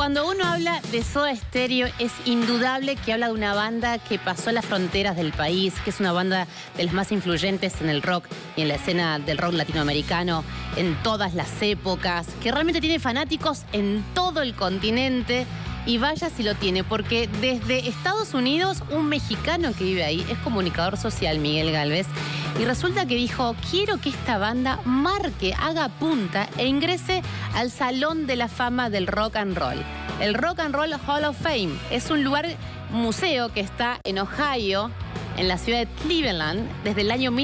Cuando uno habla de Soda Stereo, es indudable que habla de una banda que pasó las fronteras del país, que es una banda de las más influyentes en el rock y en la escena del rock latinoamericano en todas las épocas, que realmente tiene fanáticos en todo el continente. Y vaya si lo tiene, porque desde Estados Unidos, un mexicano que vive ahí es comunicador social, Miguel Gálvez, y resulta que dijo: quiero que esta banda marque, haga punta e ingrese al Salón de la Fama del Rock and Roll. El Rock and Roll Hall of Fame es un lugar, museo que está en Ohio, en la ciudad de Cleveland, desde el año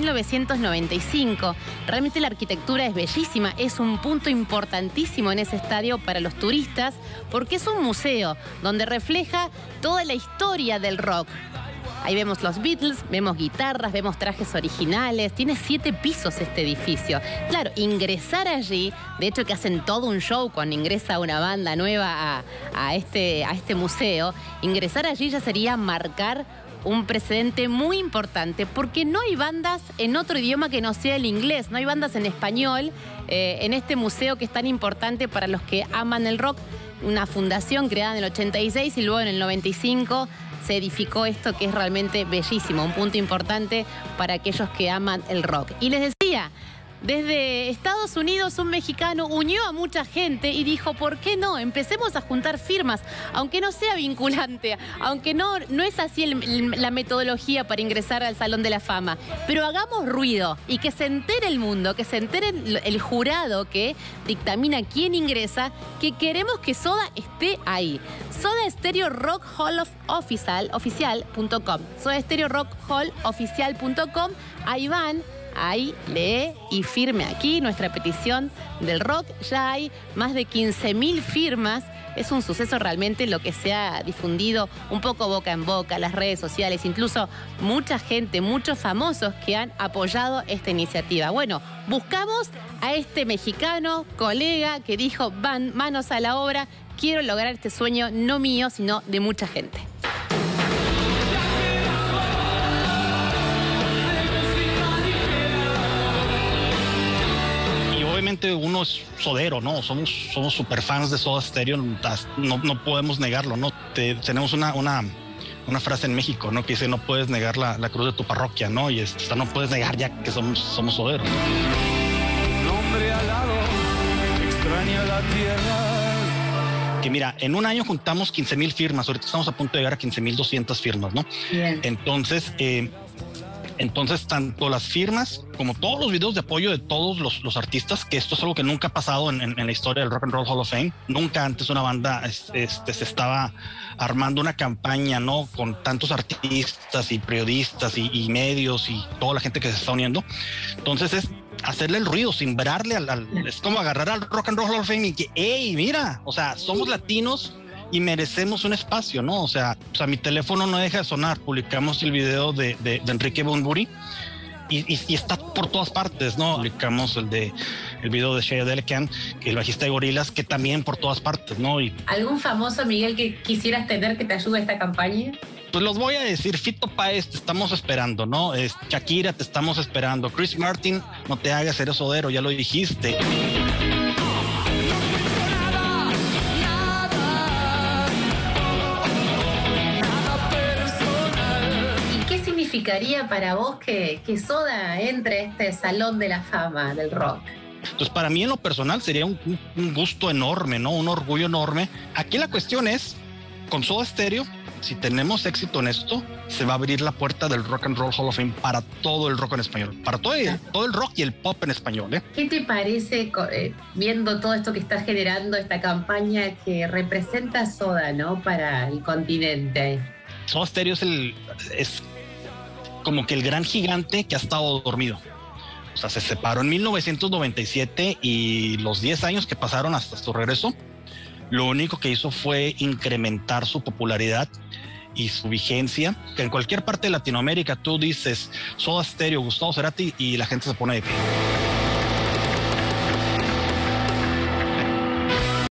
1995. Realmente la arquitectura es bellísima, es un punto importantísimo en ese estadio para los turistas, porque es un museo donde refleja toda la historia del rock. Ahí vemos los Beatles, vemos guitarras, vemos trajes originales. Tiene 7 pisos este edificio. Claro, ingresar allí, de hecho que hacen todo un show cuando ingresa una banda nueva a este museo, ingresar allí ya sería marcar un precedente muy importante, porque no hay bandas en otro idioma que no sea el inglés, no hay bandas en español en este museo que es tan importante para los que aman el rock. Una fundación creada en el 86 y luego en el 95 se edificó esto, que es realmente bellísimo, un punto importante para aquellos que aman el rock. Y les decía, desde Estados Unidos un mexicano unió a mucha gente y dijo: ¿por qué no? Empecemos a juntar firmas, aunque no sea vinculante, aunque no es así la metodología para ingresar al Salón de la Fama, pero hagamos ruido y que se entere el mundo, que se entere el jurado que dictamina quién ingresa, que queremos que Soda esté ahí. Soda Stereo Rock Hall Oficial.com. Soda Stereo Rock Hall Oficial.com. Ahí van. Ahí lee y firme aquí nuestra petición del rock. Ya hay más de 15.000 firmas. Es un suceso realmente lo que se ha difundido un poco boca en boca, las redes sociales, incluso mucha gente, muchos famosos que han apoyado esta iniciativa. Bueno, buscamos a este mexicano, colega, que dijo: van manos a la obra, quiero lograr este sueño, no mío, sino de mucha gente. Obviamente uno es sodero, ¿no? Somos super fans de Soda Stereo, no podemos negarlo, ¿no? Tenemos una frase en México, ¿no? Que dice: no puedes negar la cruz de tu parroquia, ¿no? Y no puedes negar ya que somos soderos. Nombre alado, extraña la tierra. Que mira, en un año juntamos 15.000 firmas, ahorita estamos a punto de llegar a 15.200 firmas, ¿no? Bien. Entonces, tanto las firmas como todos los videos de apoyo de todos los artistas, que esto es algo que nunca ha pasado en la historia del Rock and Roll Hall of Fame. Nunca antes una banda se estaba armando una campaña, ¿no? Con tantos artistas y periodistas y medios y toda la gente que se está uniendo. Entonces es hacerle el ruido, simbrarle es como agarrar al Rock and Roll Hall of Fame y que, hey, mira, o sea, somos latinos y merecemos un espacio, ¿no? O sea, mi teléfono no deja de sonar. Publicamos el video de Enrique Bunbury y está por todas partes, ¿no? Publicamos el video de Shea Delecan, que el bajista de Gorillaz, que también por todas partes, ¿no? ¿Algún famoso, Miguel, que quisieras tener que te ayude a esta campaña? Pues los voy a decir: Fito Páez, te estamos esperando, ¿no? Shakira, te estamos esperando. Chris Martin, no te hagas, eres sodero, ya lo dijiste. ¿Qué significaría para vos que Soda entre a este Salón de la Fama del rock? Entonces, para mí en lo personal sería un gusto enorme, ¿no? Un orgullo enorme. Aquí la cuestión es, con Soda Stereo, si tenemos éxito en esto, se va a abrir la puerta del Rock and Roll Hall of Fame para todo el rock en español, para todo el rock y el pop en español, ¿eh? ¿Qué te parece, viendo todo esto que está generando esta campaña que representa Soda, ¿no? Para el continente. Soda Stereo es como que el gran gigante que ha estado dormido. O sea, se separó en 1997 y los 10 años que pasaron hasta su regreso, lo único que hizo fue incrementar su popularidad y su vigencia. Que en cualquier parte de Latinoamérica tú dices Soda Stereo, Gustavo Cerati, y la gente se pone de pie.